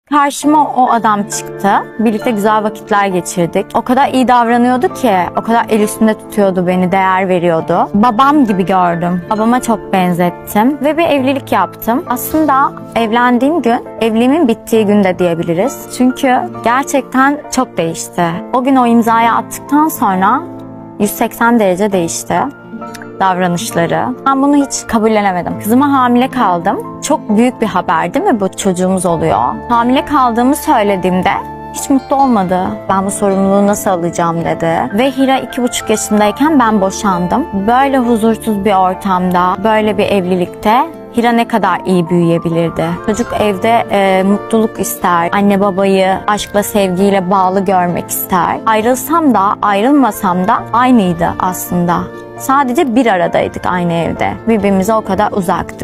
Karşıma o adam çıktı. Birlikte güzel vakitler geçirdik. O kadar iyi davranıyordu ki, o kadar el üstünde tutuyordu beni, değer veriyordu. Babam gibi gördüm. Babama çok benzettim ve bir evlilik yaptım. Aslında evlendiğim gün, evliliğimin bittiği gün de diyebiliriz. Çünkü gerçekten çok değişti. O gün o imzayı attıktan sonra 180 derece değişti davranışları. Ben bunu hiç kabullenemedim. Kızıma hamile kaldım. Çok büyük bir haber değil mi, bu çocuğumuz oluyor. Hamile kaldığımı söylediğimde hiç mutlu olmadı. Ben bu sorumluluğu nasıl alacağım dedi. Ve Hira 2,5 yaşındayken ben boşandım. Böyle huzursuz bir ortamda, böyle bir evlilikte Hira ne kadar iyi büyüyebilirdi. Çocuk evde mutluluk ister. Anne babayı aşkla, sevgiyle bağlı görmek ister. Ayrılsam da ayrılmasam da aynıydı aslında. Sadece bir aradaydık aynı evde. Birbirimize o kadar uzaktık.